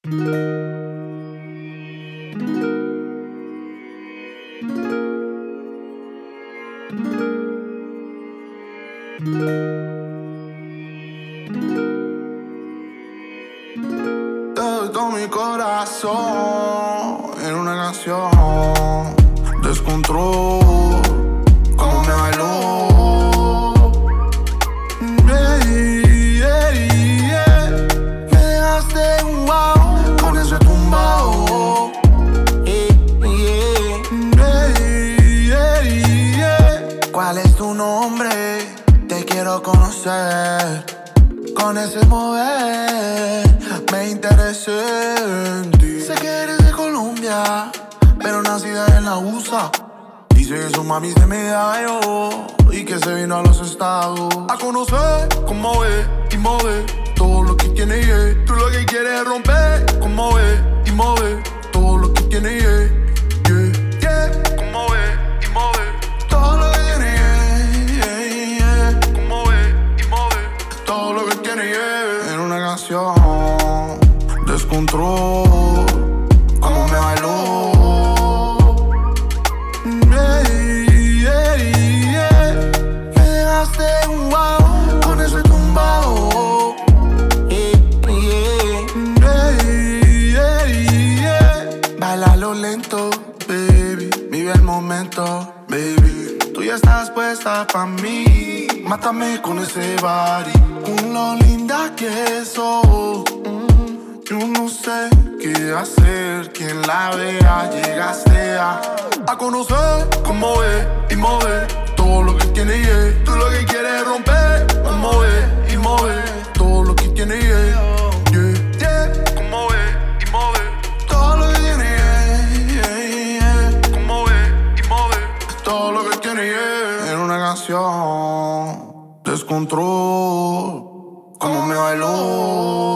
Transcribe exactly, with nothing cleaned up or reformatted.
Te doy todo mi corazón en una canción. Descontrol, como me bailó. Ey, ey, ey. Me dejaste wow con ese tumbao. Ey, ey, ey, ey, ey. ¿Cuál es tu nombre? Te quiero conocer. Con ese mover me interesé en ti. Sé que eres de Colombia, pero nacida en la U S A. Dice que su mami se me dio y que se vino a los estados a conocer cómo ve y mueve todo lo que tiene, yeah. Tú lo que quieres es romper, cómo ve y mueve todo lo que tiene, yeah, yeah, yeah. Cómo ve y mueve todo lo que tiene, yeah, yeah, yeah. Cómo ve y mueve todo lo que tiene, yeah. En una canción, Descontrol, como me bailó. Ey, ey, ey. Me dejaste wow con ese tumbao. Ey, ey, ey, ey, ey. Bailalo lento, baby. Vive el momento, baby. Tú ya estás puesta pa' mí. Mátame con ese body, con lo linda que sos. Mm, yo no sé qué hacer, quien la vea. Llegaste a, a conocer cómo ve y mover todo lo que tiene, yeah. Tú lo que quieres es romper, cómo ve y mover todo lo que tiene, yeah, yeah, yeah. Cómo ve y mover todo lo que tiene, yeah, yeah, yeah. Cómo ve y mover todo lo que tiene, yeah. En una canción, Descontrol, como me bailó.